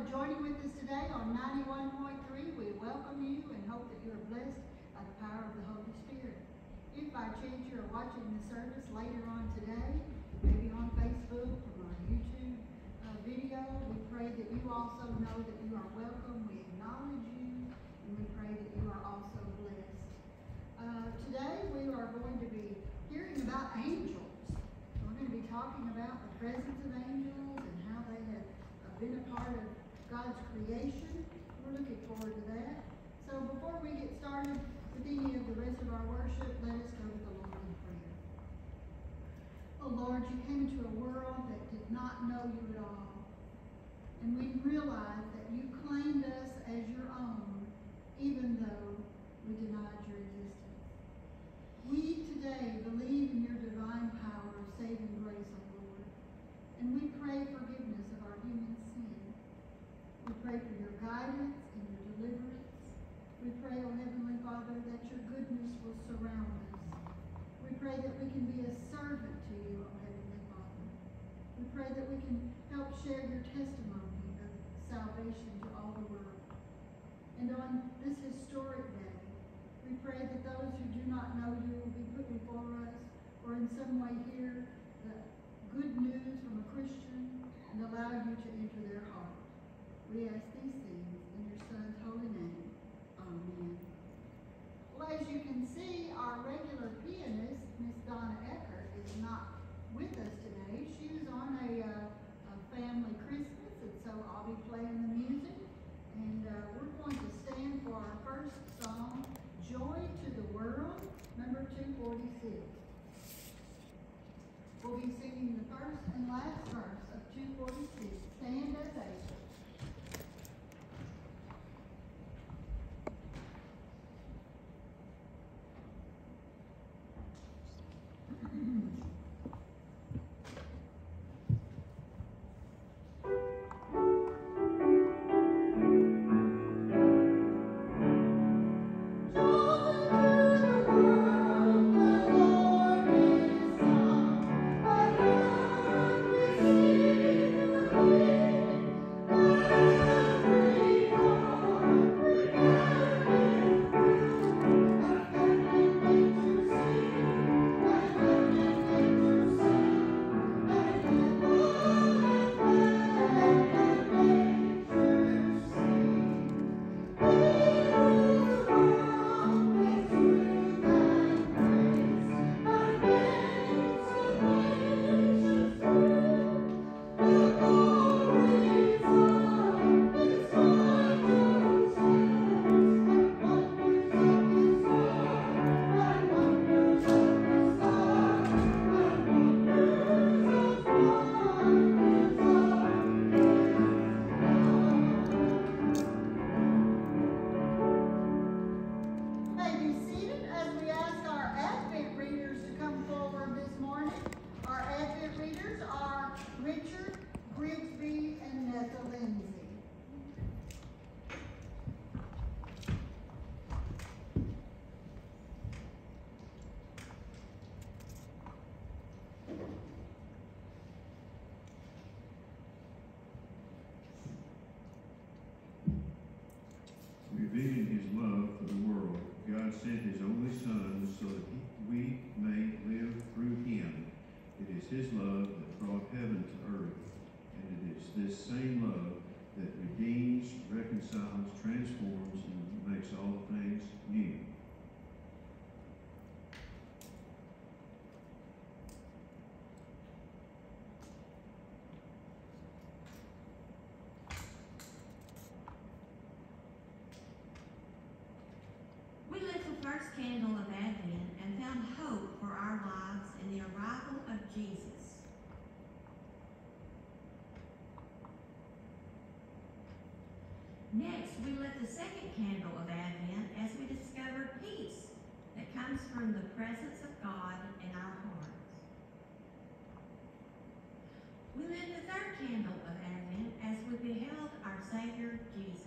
joining with us today on 91.3. We welcome you and hope that you are blessed by the power of the Holy Spirit. If by chance you are watching the service later on today, maybe on Facebook or on YouTube video, we pray that you also know that you are welcome. We acknowledge you and we pray that you are also blessed. Today we are going to be hearing about angels. We're going to be talking about the presence of angels and how they have been a part of God's creation. We're looking forward to that. So before we get started with any of the rest of our worship, let us go to the Lord in prayer. Oh Lord, you came into a world that did not know you at all. And we realize that you claimed us as your own, even though we denied your existence. We today believe in your divine power of saving grace, O Lord. And we pray forgiveness of our human sin. We pray for your guidance and your deliverance. We pray, O Heavenly Father, that your goodness will surround us. We pray that we can be a servant to you, O Heavenly Father. We pray that we can help share your testimony of salvation to all the world. And on this historic day, we pray that those who do not know you will be put before us or in some way hear the good news from a Christian and allow you to enter their heart. We ask these things in your Son's holy name. Amen. Well, as you can see, our regular pianist, Miss Donna Eckert, is not with us today. She was on a family Christmas, and so I'll be playing the music. And we're going to stand for our first song, Joy to the World, number 246. We'll be singing the first and last verse of 246, Stand as Angels. Revealing his love for the world, God sent his only Son so that we may live through him. It is his love that brought heaven to earth, and it is this same love that redeems, reconciles, transforms, and makes all things new. First candle of Advent and found hope for our lives in the arrival of Jesus. Next, we lit the second candle of Advent as we discovered peace that comes from the presence of God in our hearts. We lit the third candle of Advent as we beheld our Savior Jesus.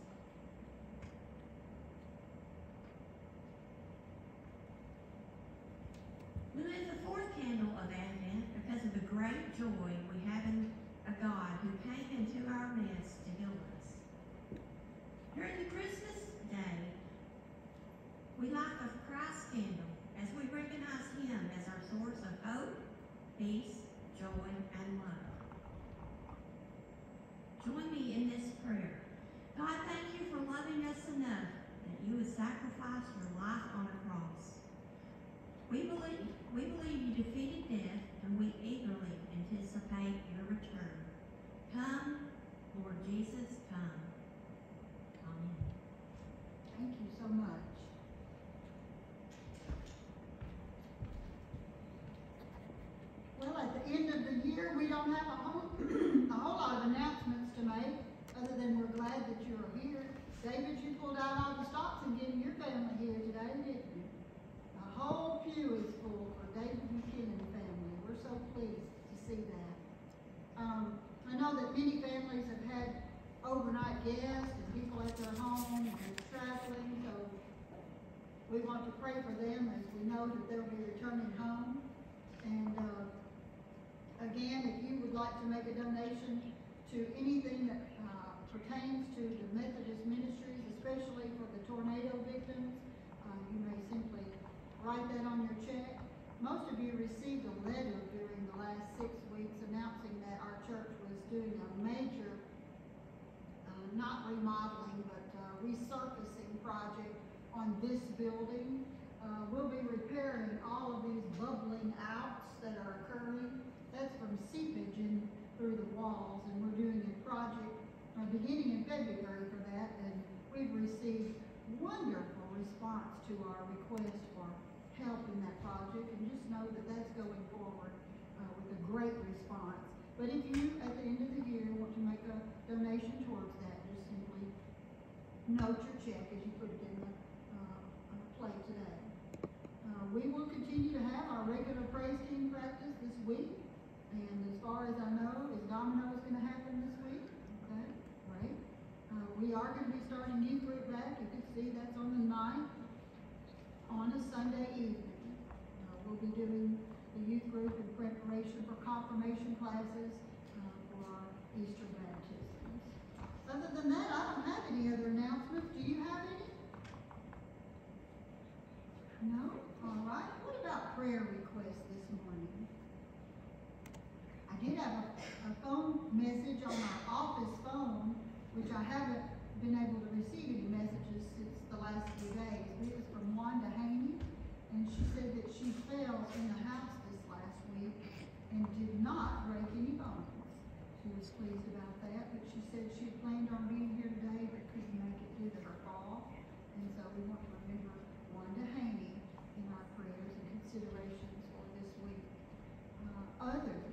We lit the fourth candle of Advent because of the great joy we have in a God who came into our midst to fill us. During the Christmas day, we light the Christ candle as we recognize Him as our source of hope, peace, joy, and love. Join me in this prayer. God, thank you for loving us enough that you would sacrifice your life on a cross. We believe you defeated death, and we eagerly anticipate your return. Come, Lord Jesus, come. Amen. Thank you so much. Well, at the end of the year, we don't have a whole lot of announcements to make, other than we're glad that you're here. David, you pulled out all the stops and getting your family here today, didn't you? The whole pew is full for David McKinnon family. We're so pleased to see that. I know that many families have had overnight guests and people at their home and traveling, so we want to pray for them as we know that they'll be returning home. And again, if you would like to make a donation to anything that pertains to the Methodist ministries, especially for the tornado victims, you may simply write that on your check. Most of you received a letter during the last 6 weeks announcing that our church was doing a major, not remodeling, but resurfacing project on this building. We'll be repairing all of these bubbling outs that are occurring. That's from seepage in through the walls, and we're doing a project beginning in February for that, and we've received wonderful response to our request for help in that project, and just know that that's going forward with a great response. But if you, at the end of the year, want to make a donation towards that, just simply note your check as you put it in the plate today. We will continue to have our regular praise team practice this week, and as far as I know, is Domino's going to happen this week? Okay, great. We are going to be starting youth group back. You can see that's on the 9th, on a Sunday evening. We'll be doing the youth group in preparation for confirmation classes for our Easter baptisms. Other than that, I don't have any other announcements. Do you have any? No? All right. What about prayer requests this morning? I did have a phone message on my office phone, which I haven't been able to receive any messages since the last few days. It was from Wanda Haney, and she said that she fell in the house this last week and did not break any bones. She was pleased about that, but she said she had planned on being here today but couldn't make it due to her fall. And so we want to remember Wanda Haney in our prayers and considerations for this week. Others.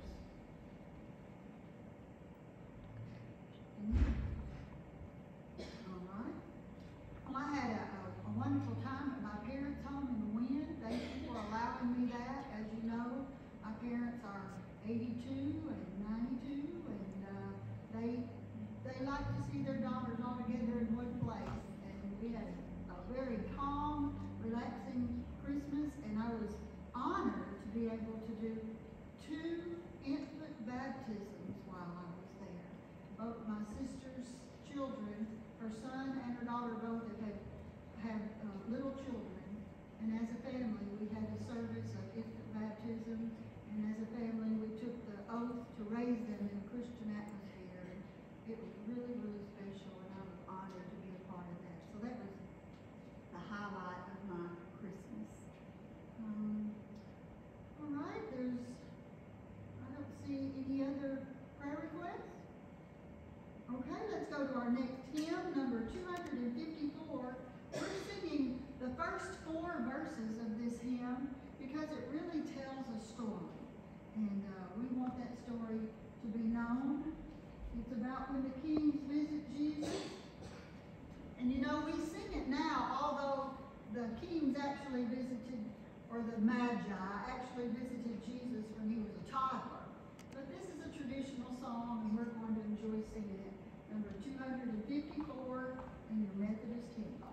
All right. Well, I had a wonderful time at my parents' home in Wynn. Thank you for allowing me that. As you know, my parents are 82 and 92, and they like to see their daughters all together in one place. And we had a very calm, relaxing Christmas, and I was honored to be able to do 2 infant baptisms while I was there. Both my sister's children, her son and her daughter both have little children, and as a family we had a service of infant baptism, and as a family we took the oath to raise them in a Christian atmosphere, and it was really, really special, and I was honored to be a part of that. So that was the highlight of my Christmas. All right, I don't see any other prayer requests. Okay, let's go to our next hymn, number 254. We're singing the first 4 verses of this hymn because it really tells a story. And we want that story to be known. It's about when the kings visit Jesus. And you know, we sing it now, although the kings actually visited, or the Magi actually visited Jesus when he was a toddler. But this is a traditional song, and we're going to enjoy singing it. Number 254 in your Methodist hymnal.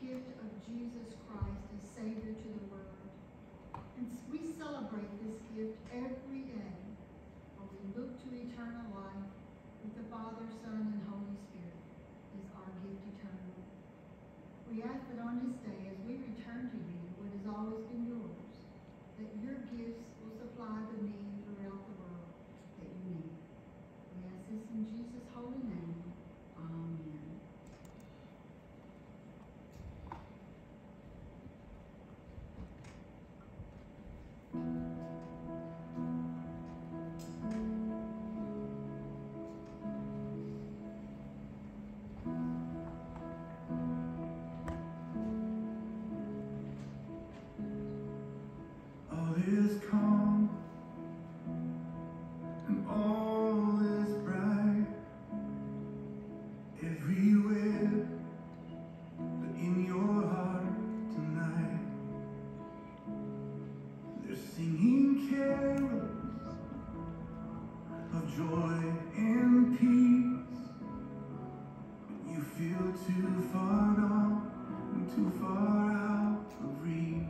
gift of Jesus Christ as Savior to the world. And we celebrate this gift every day when we look to eternal life with the Father, Son, and Holy Spirit as our gift eternally. We ask that on this day, as we return to you what has always been yours, that your gifts will supply the need throughout the world that you need. We ask this in Jesus' holy name. Amen. All is calm and all is bright everywhere, but in your heart tonight they're singing carols of joy and peace, but you feel too far gone and too far out of reach.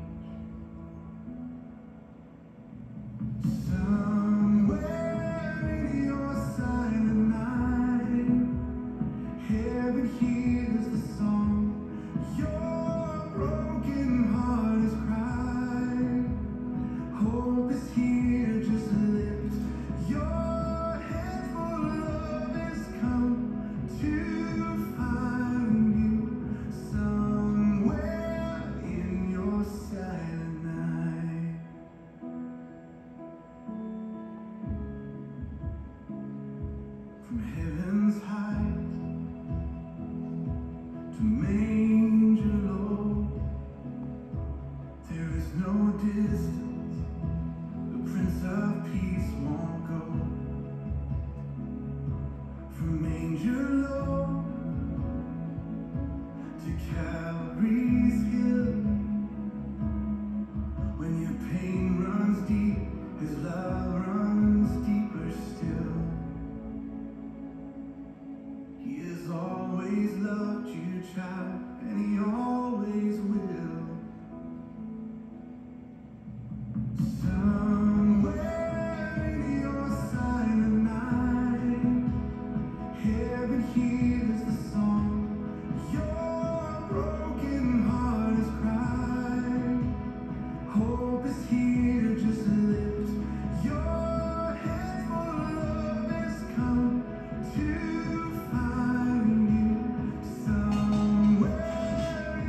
Somewhere in your silent night, heaven hears the song your broken heart has cried. Hope is here, just lift your head, for love has come to find you. Somewhere in your silent night. From heaven's height to manger low, there is no distance the Prince of Peace won't go. From manger low to Calvary's hill, when your pain runs deep, his love runs deeper still. He has always loved you, child, and he always will. Somewhere in your silent night, heaven hears the song your broken heart has cried. Hope is here, just lift your head, for love has come to find you. Somewhere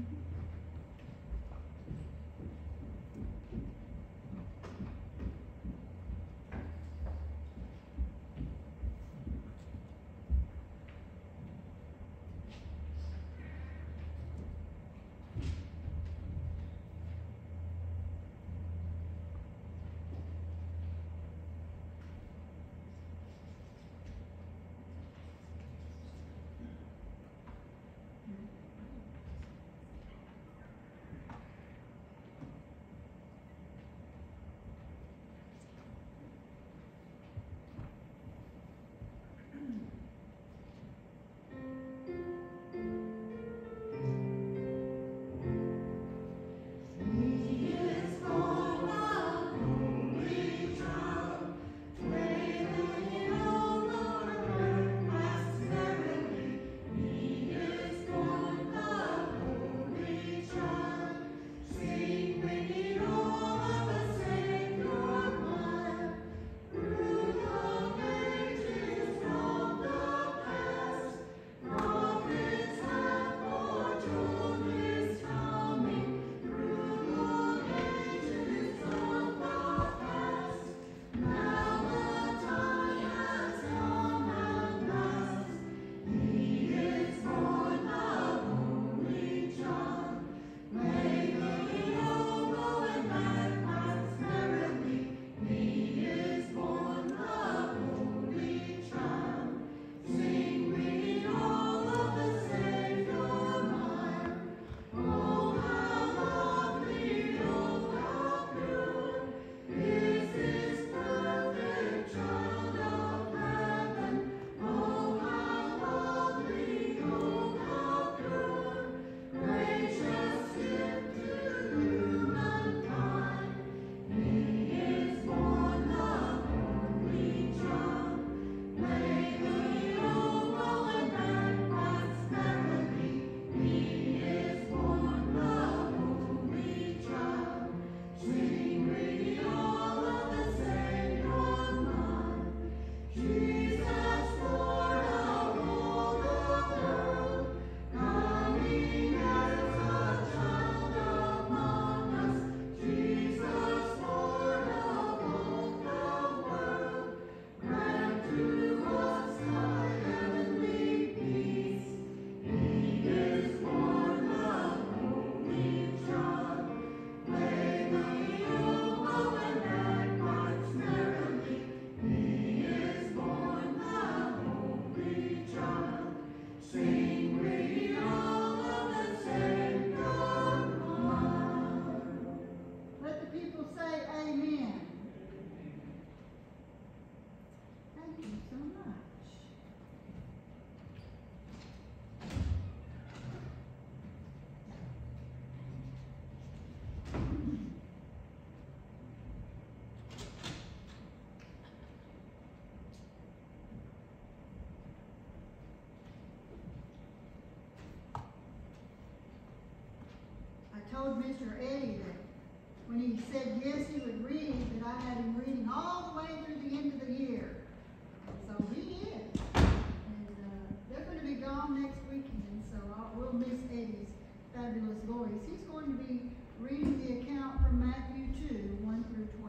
told Mr. Eddie that when he said yes, he would read, that I had him reading all the way through the end of the year. And so he is. And they're going to be gone next weekend, so we'll miss Eddie's fabulous voice. He's going to be reading the account from Matthew 2, 1 through 12.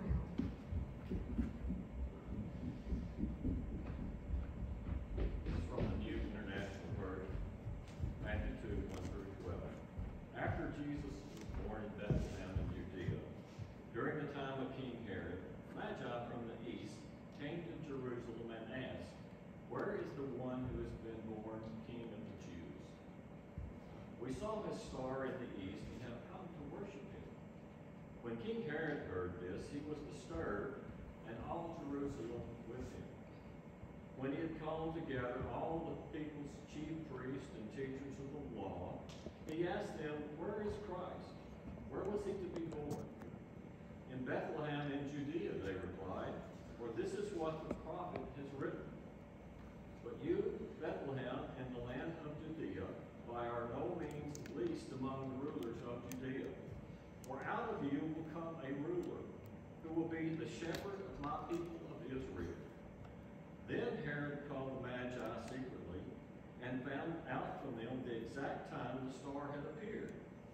This is from the New International Version, Matthew 2, 1 through 12. After Jesus was born in Bethlehem in Judea, during the time of King Herod, Magi from the east came to Jerusalem and asked, "Where is the one who has been born King of the Jews? We saw his star in the east and have come to worship him." When King Herod heard this, he was disturbed, and all Jerusalem with him. When he had called together all the people's chief priests and teachers of the law, he asked them, "Where is Christ? Where was he to be born?" "In Bethlehem in Judea," they replied, "for this is what the prophet has written. But you, Bethlehem, in the land of Judea, are no means least among the rulers of Judea. For out of you will come a ruler who will be the shepherd of my people of Israel." Then Herod called the Magi secretly and found out from them the exact time the star had appeared.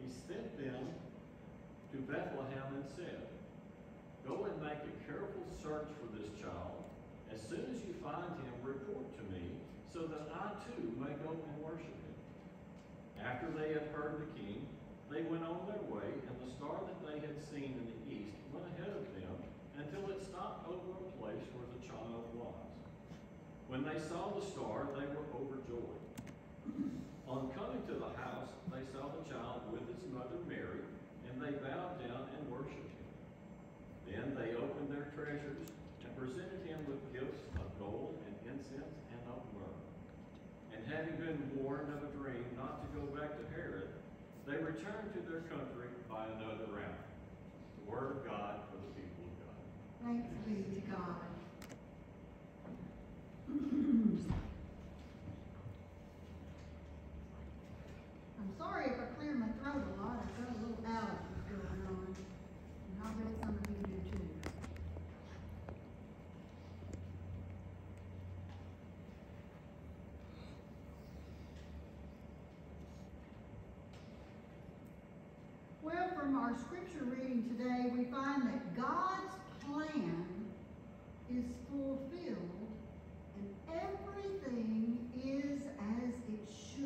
he sent them to Bethlehem and said, "Go and make a careful search for this child. As soon as you find him, report to me, so that I too may go and worship him." After they had heard the king, they went on their way, and the star that they had seen in the east went ahead of them until it stopped over a place where the child was. When they saw the star, they were overjoyed. On coming to the house, they saw the child with his mother Mary, and they bowed down and worshipped him. Then they opened their treasures and presented him with gifts of gold and incense and of myrrh. And having been warned of a dream not to go back to Herod, they returned to their country by another route. The word of God for the people of God. Thanks be to God. I'm sorry if I clear my throat a lot. I've got a little allergies going on. And I bet some of you do too. Well, from our scripture reading today, we find that God's plan is fulfilled and everything is as it should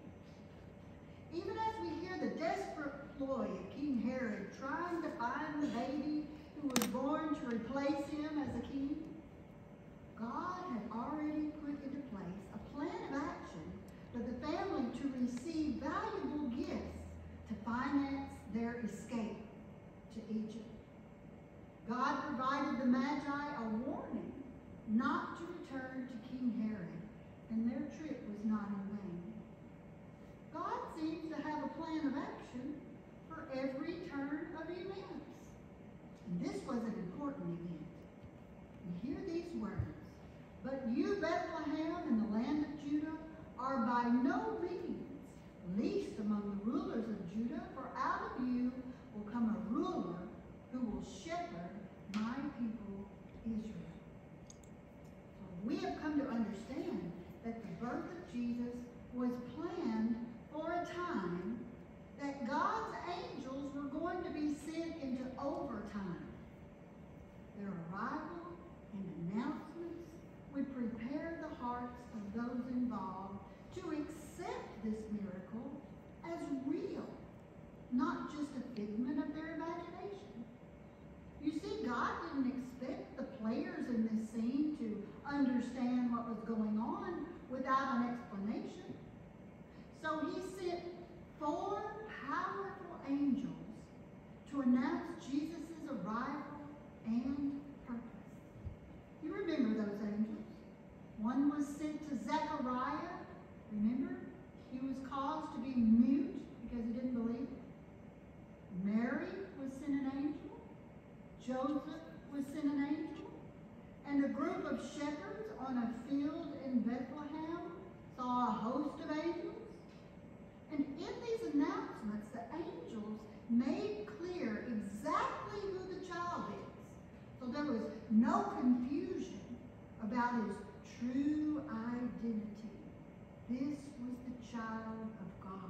be. Even as we hear the desperate ploy of King Herod trying to find the baby who was born to replace him as a king, God had already put into place a plan of action for the family to receive valuable gifts to finance their escape to Egypt. God provided the Magi a warning not to return to King Herod, and their trip was not in vain. God seems to have a plan of action for every turn of events. And this was an important event. And hear these words: "But you, Bethlehem, in the land of Judah, are by no means least among the rulers of Judah, for out of you will come a ruler who will shepherd my people Israel." So we have come to understand that the birth of Jesus was planned for a time that God's angels were going to be sent into overtime. Their arrival and announcements would prepare the hearts of those involved to accept this miracle as real, not just a figment of their imagination. You see, God didn't expect the players in this scene to understand what was going on without an explanation. So he sent 4 powerful angels to announce Jesus' arrival and purpose. You remember those angels? One was sent to Zechariah. Remember? He was caused to be mute because he didn't believe. Mary was sent an angel. Joseph was sent an angel. And a group of shepherds on a field in Bethlehem saw a host of angels. And in these announcements, the angels made clear exactly who the child is. So there was no confusion about his true identity. This was the child of God.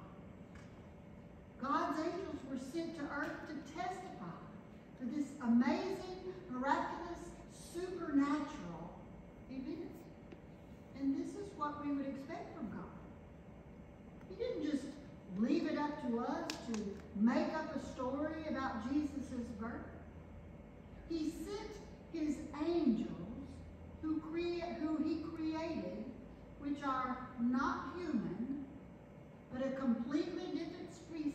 God's angels were sent to earth to testify to this amazing, miraculous, supernatural event. And this is what we would expect from God. He didn't just leave it up to us to make up a story about Jesus' birth. He sent his angels who he created, which are not human, but a completely different species,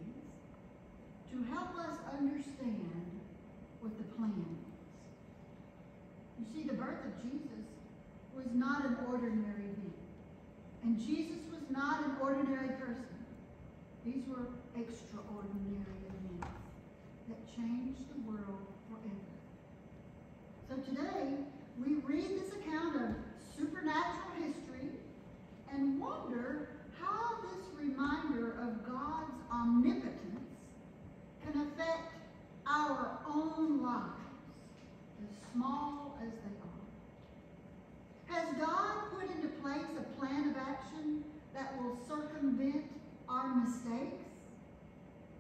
to help us understand what the plan is. You see, the birth of Jesus was not an ordinary event. And Jesus was not an ordinary person. These were extraordinary events that changed the world forever. So today, we read this account of supernatural history and wonder how this reminder of God's omnipotence can affect our own lives, as small as they are. Has God put into place a plan of action that will circumvent our mistakes?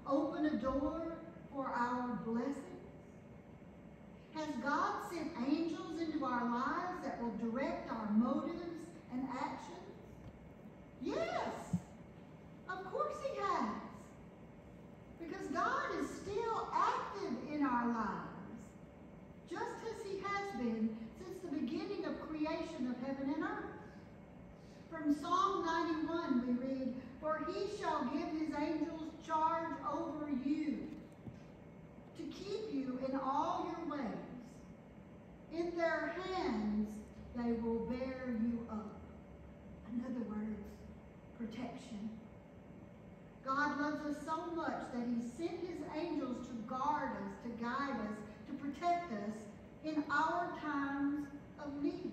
open a door for our blessings? Has God sent angels into our lives that will direct our motives and actions? Yes, of course He has. Because God is still active in our lives, just as He has been since the beginning of creation of heaven and earth. From Psalm 91 we read, "For He shall give His angels charge over you, to keep you in all your ways. In their hands they will bear you up." In other words, protection. God loves us so much that He sent His angels to guard us, to guide us, to protect us in our times of need.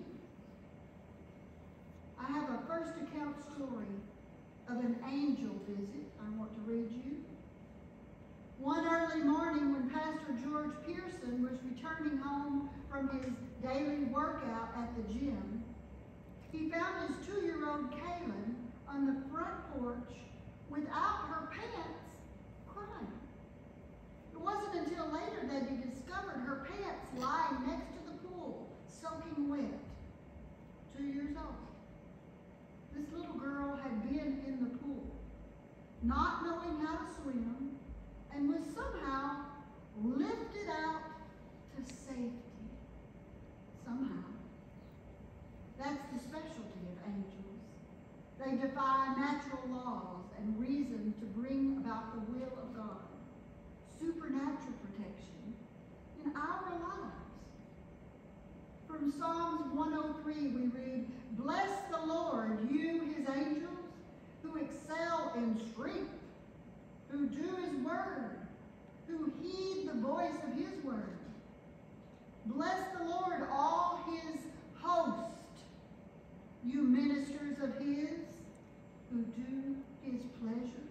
I have a first account story of an angel visit I want to read you. One early morning when Pastor George Pearson was returning home from his daily workout at the gym, he found his 2-year-old Kaylin on the front porch without her pants, crying. It wasn't until later that he discovered her pants lying next to the pool, soaking wet. 2 years old. This little girl had been in the pool, not knowing how to swim, and was somehow lifted out to safety. Somehow. That's the specialty of angels. They defy natural laws and reason to bring about the will of God. Supernatural protection in our lives. From Psalms 103 we read, "Bless the Lord, you His angels, who excel in strength, who do His word, who heed the voice of His word. Bless the Lord, all His host, you ministers of His, who do His pleasure."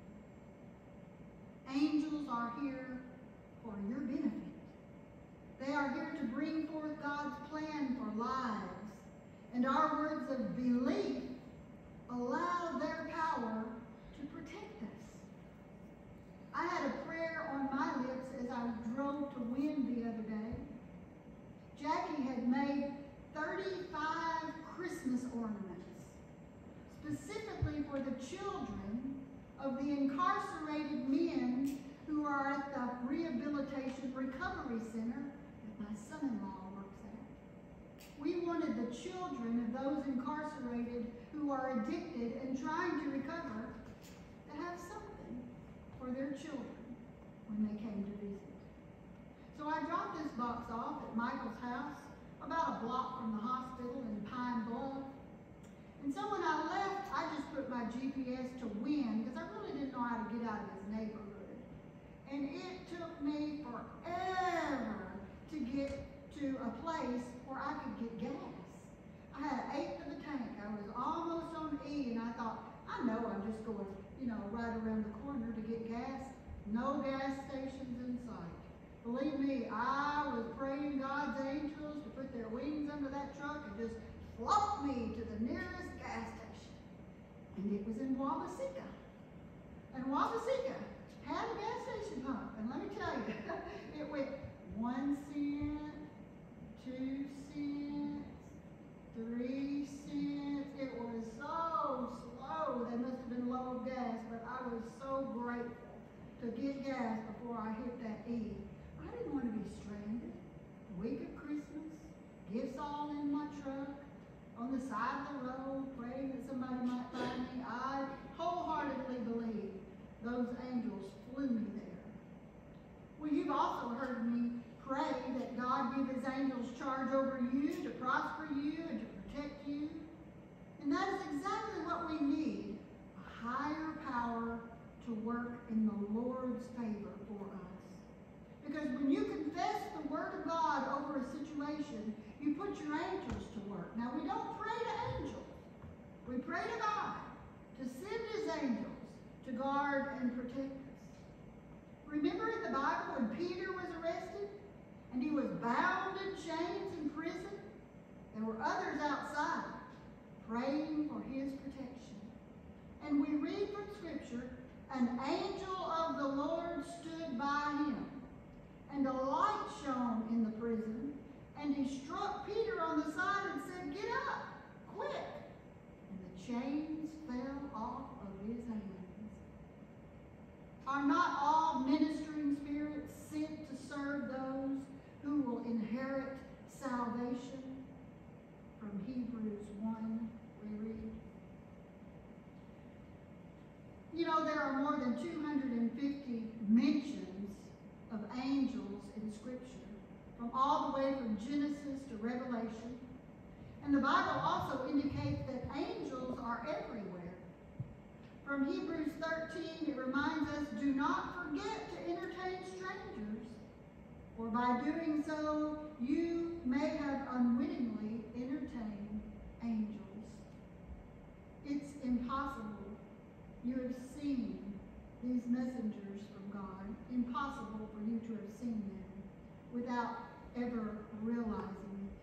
Angels are here for your benefit. They are here to bring forth God's plan for lives, and our words of belief allow their power to protect us. I had a prayer on my lips as I drove to Wynn the other day. Jackie had made 35 Christmas ornaments, specifically for the children of the incarcerated men who are at the Rehabilitation Recovery Center that my son-in-law works at. We wanted the children of those incarcerated who are addicted and trying to recover to have something for their children when they came to visit. So I dropped this box off at Michael's house, about a block from the hospital in Pine Bluff. And so when I left, I just put my GPS to Wynn, because I really didn't know how to get out of his neighborhood. And it took me forever to get to a place where I could get gas. I had an eighth of a tank. I was almost on E, and I thought, I know I'm just going, right around the corner to get gas. No gas stations in sight. Believe me, I was praying God's angels to put their wings under that truck and just flop me to the nearest gas station. And it was in Wabaseka. And Wabaseka had a gas station pump. And let me tell you, it went 1 cent, 2 cents, 3 cents. It was so slow. They must have been low of gas, but I was so grateful to get gas before I hit that E. I didn't want to be stranded. The week of Christmas, gifts all in my truck, on the side of the road, praying that somebody might find me. I wholeheartedly believe those angels flew me there. Well, you've also heard me pray that God give His angels charge over you, to prosper you, and to protect you. And that is exactly what we need, a higher power to work in the Lord's favor for us. Because when you confess the Word of God over a situation, you put your angels to work. Now, we don't pray to angels. We pray to God to send His angels to guard and protect us. Remember in the Bible when Peter was arrested and he was bound in chains in prison? There were others outside praying for his protection. And we read from Scripture an angel of the Lord stood by him, and a light shone in the prison, and he struck Peter on the side and said, "Get up, quick!" And the chains fell off of his hands. Are not all ministering spirits sent to serve those who will inherit salvation? From Hebrews 1, we read. You know, there are more than 250 mentions of angels in Scripture, from all the way from Genesis to Revelation. And the Bible also indicates that angels are everywhere. From Hebrews 13, it reminds us, "Do not forget to entertain strangers, for by doing so, you may have unwittingly entertained angels." It's impossible. You have seen these messengers from God. Impossible for you to have seen them without ever realizing it.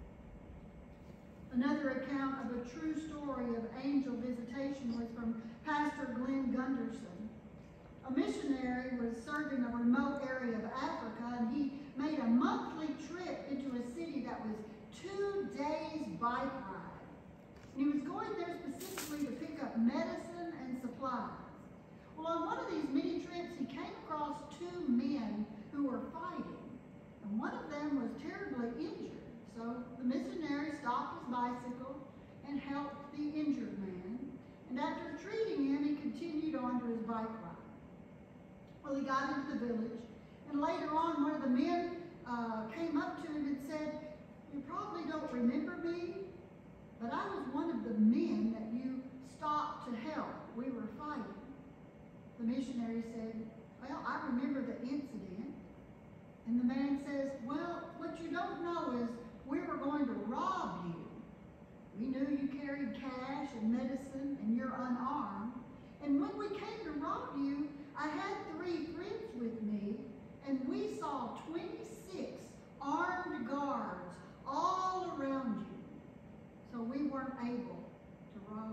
Another account of a true story of angel visitation was from Pastor Glenn Gunderson. A missionary was serving a remote area of Africa, and he made a monthly trip into a city that was 2 days bike ride. And he was going there specifically to pick up medicine and supplies. Well, on one of these many trips, he came across 2 men who were fighting, and one of them was terribly injured. So the missionary stopped his bicycle and helped the injured man, and after treating him, he continued on to his bike ride. Well, he got into the village, and later on, one of the men came up to him and said, "You probably don't remember me, but I was one of the men that you stopped to help. We were fighting." The missionary said, "Well, I remember the incident." And the man says, "Well, what you don't know is we were going to rob you. We knew you carried cash and medicine and you're unarmed. And when we came to rob you, I had 3 friends with me, and we saw 26 armed guards all around you. So we weren't able to rob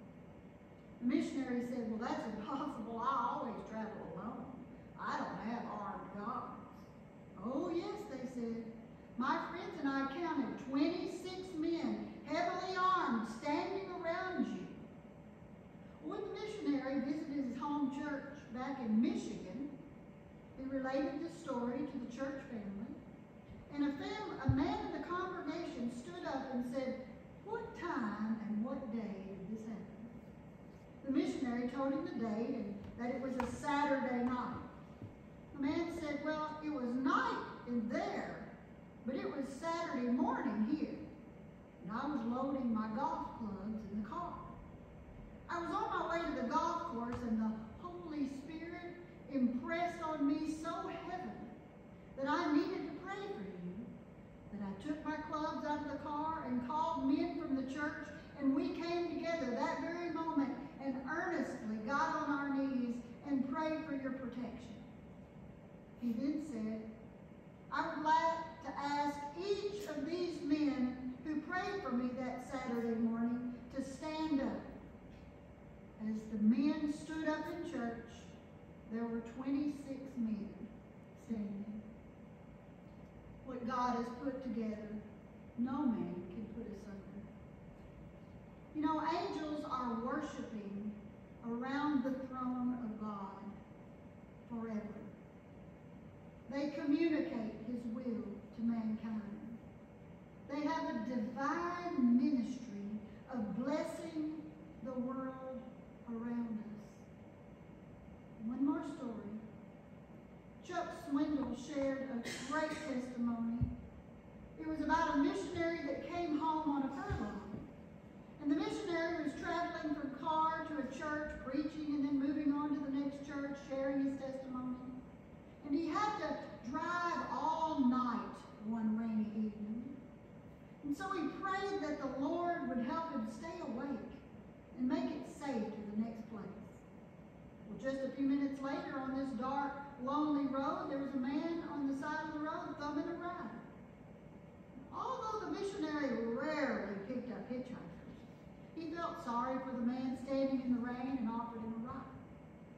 you." The missionary said, "Well, that's impossible. I always travel alone. I don't have armed guards." "Oh, yes," they said. "My friends and I counted 26 men, heavily armed, standing around you." When the missionary visited his home church back in Michigan, he related this story to the church family, and a man in the congregation stood up and said, "What time and what day did this happen?" The missionary told him the date and that it was a Saturday night. The man said, "Well, it was night in there, but it was Saturday morning here, and I was loading my golf clubs in the car. I was on my way to the golf course, and the Holy Spirit impressed on me so heavily that I needed to pray for you, that I took my clubs out of the car and called men from the church, and we came together that very moment and earnestly got on our knees and prayed for your protection." He then said, "I would like to ask each of these men who prayed for me that Saturday morning to stand up." As the men stood up in church, there were 26 men standing. What God has put together, no man can put asunder. You know, angels are worshiping around the throne of God forever. They communicate His will to mankind. They have a divine ministry of blessing the world around us. One more story. Chuck Swindoll shared a great testimony. It was about a missionary that came home on a furlough. And the missionary was traveling from car to a church, preaching and then moving on to the next church, sharing his testimony. And he had to drive all night one rainy evening. And so he prayed that the Lord would help him stay awake and make it safe to the next place. Well, just a few minutes later, on this dark, lonely road, there was a man on the side of the road thumbing a ride. Although the missionary rarely picked up hitchhikers, he felt sorry for the man standing in the rain and offered him a ride.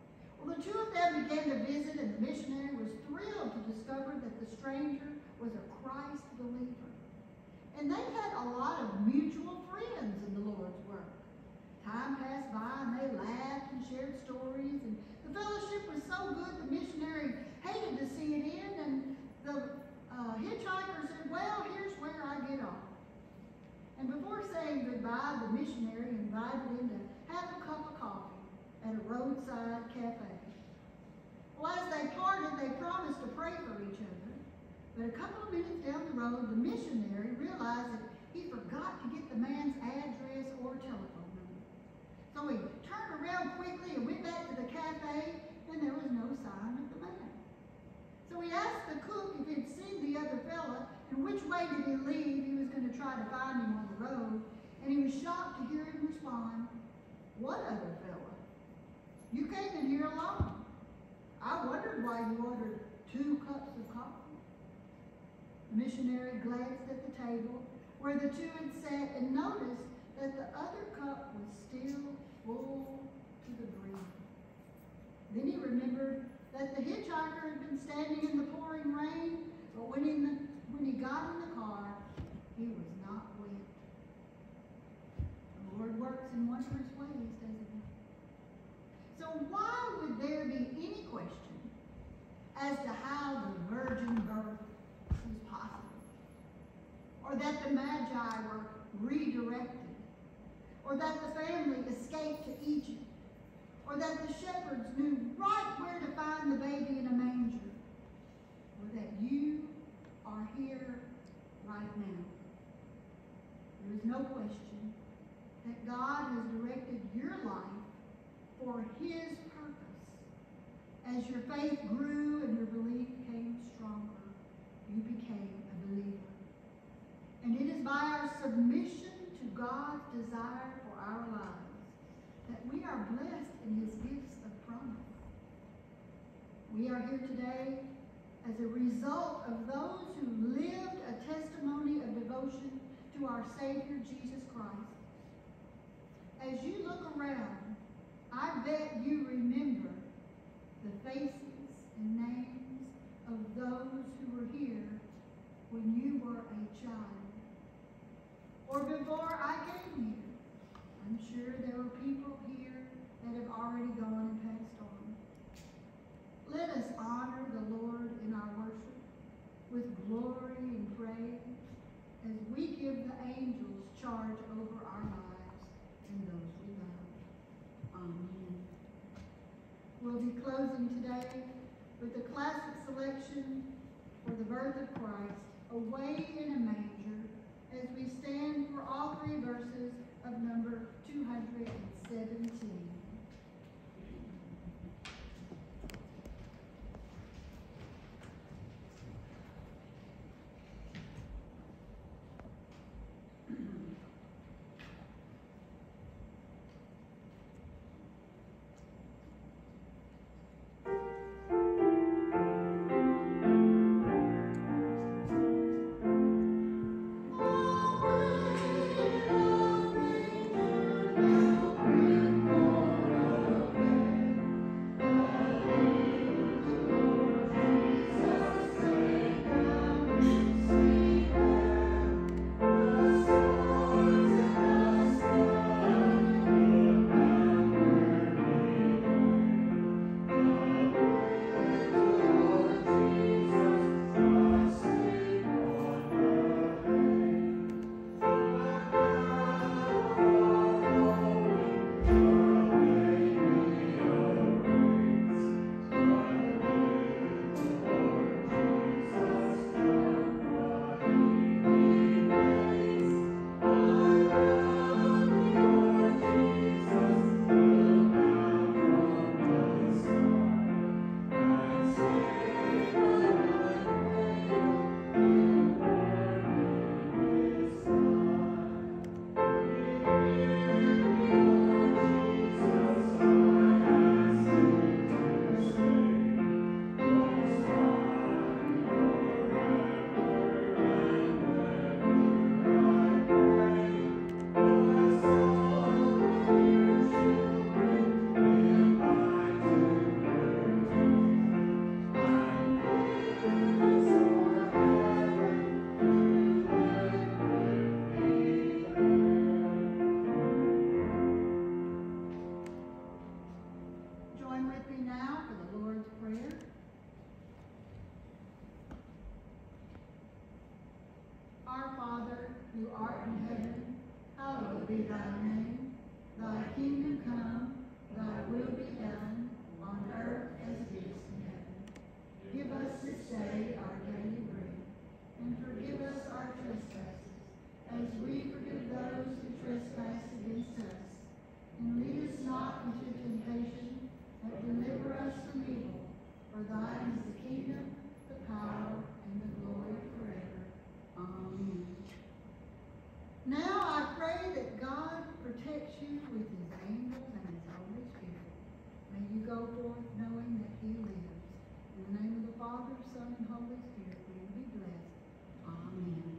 Well, the two of them began to visit, and the missionary was thrilled to discover that the stranger was a Christ believer. And they had a lot of mutual friends in the Lord's work. Time passed by, and they laughed and shared stories, and the fellowship was so good the missionary hated to see it end, and the hitchhiker said, well, here's where I get off. And before saying goodbye, the missionary invited him to have a cup of coffee at a roadside cafe. Well, as they parted, they promised to pray for each other. But a couple of minutes down the road, the missionary realized that he forgot to get the man's address or telephone number. So he turned around quickly and went back to the cafe, and there was no sign of the man. So he asked the cook if he'd seen the other fella and which way did he leave. He was going to try to find him on the road, and he was shocked to hear him respond, "What other fella? You came in here alone. I wondered why you ordered 2 cups of coffee." The missionary glanced at the table where the two had sat and noticed that the other cup was still full to the brim. Then he remembered that the hitchhiker had been standing in the pouring rain, but when he got in the car, he was not wet. The Lord works in wondrous ways, doesn't he? So why would there be any question as to how the virgin birth was possible? Or that the Magi were redirected? Or that the family escaped to Egypt? Or that the shepherds knew right where to find the baby in a manger? Or that you are here right now? There is no question that God has directed your life for His purpose. As your faith grew and your belief became stronger, you became a believer. And it is by our submission to God's desire for our lives that we are blessed in His gifts of promise. We are here today as a result of those who lived a testimony of devotion to our Savior, Jesus Christ. As you look around, I bet you remember the faces and names of those who were here when you were a child. Or before I came here. I'm sure there were people here that have already gone and passed on. Let us honor the Lord in our worship with glory and praise as we give the angels charge over our lives and those we love. Amen. We'll be closing today with a classic selection for the birth of Christ, Away in a Manger, as we stand for all 3 verses of number 217. Away in a manger. be thy name, thy kingdom come, thy will be done, on earth as it is in heaven. Give us this day our daily bread, and forgive us our trespasses, as we forgive those who trespass against us. And lead us not into temptation, but deliver us from evil. For thine is the kingdom, the power, and the glory forever. Amen. Now I pray that God protects you with his angels and his Holy Spirit. May you go forth knowing that he lives. In the name of the Father, Son, and Holy Spirit, we will be blessed. Amen.